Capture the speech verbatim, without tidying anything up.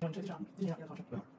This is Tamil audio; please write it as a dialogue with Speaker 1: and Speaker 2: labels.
Speaker 1: 说你车机上机型上也要调整。